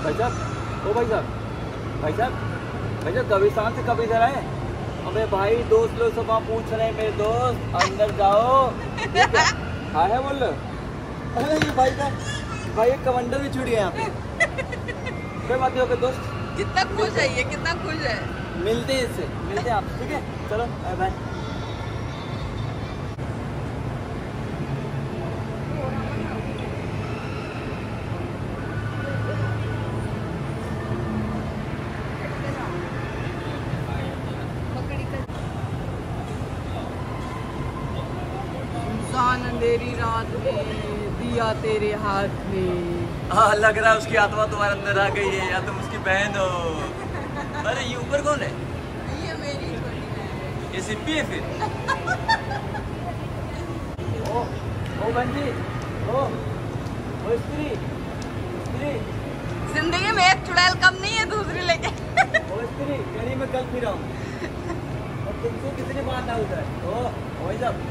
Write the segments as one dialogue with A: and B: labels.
A: भाई साहब, ओ भाई साहब, भाई साहब, भाई साहब, कब्रिस्तान से कब इधर आए? अबे भाई दोस्त लोग सब वहाँ पूछ रहे हैं, मेरे दोस्त अंदर जाओ। हाँ है बोल लो। अरे ये भाई का भाई एक कमांडर भी छूट गया यहाँ पे। कोई बात नहीं, होगा दोस्त।
B: कितना खुश है ये, कितना खुश है।
A: मिलते हैं इससे, मिलते हैं आप, ठीक है, चलो बाय बाय।
B: अंधेरी रात में दिया तेरे हाथ में।
A: हाँ, लग रहा है उसकी आत्मा तुम्हारे अंदर आ गई है, या तुम उसकी बहन हो। अरे ये ऊपर कौन है?
B: ये मेरी छोटी बहन।
A: ये सिप्पी है फिर? ओ बंदी, ओ स्त्री, स्त्री।
B: जिंदगी में एक चुड़ैल कम नहीं है दूसरी लेके।
A: ओ स्त्री, कहीं मैं कल फिर आऊँ और तुमसे कितनी बात ना उधर। ओ भाई साहब,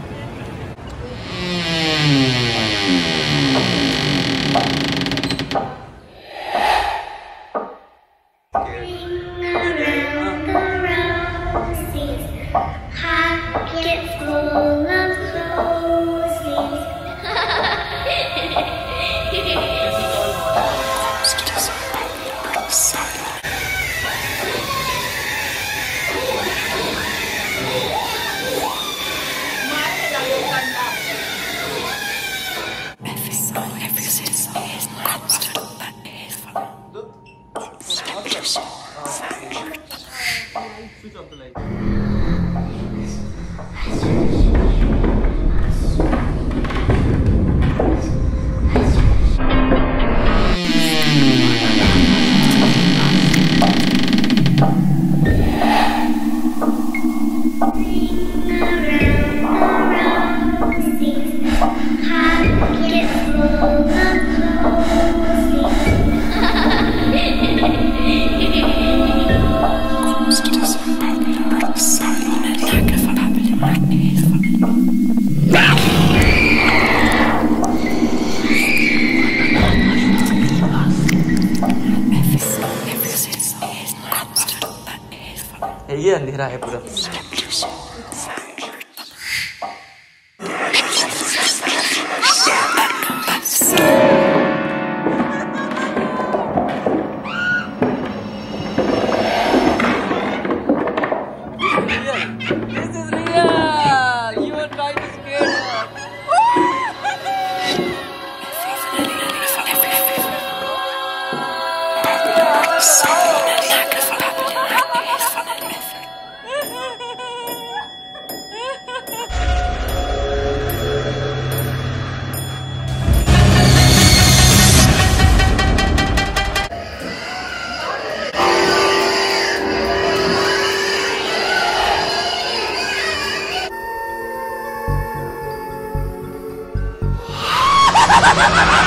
A: switch off the light. ये अंधेरा है पूरा। This is real. You are trying to scare us. Ha ha ha ha!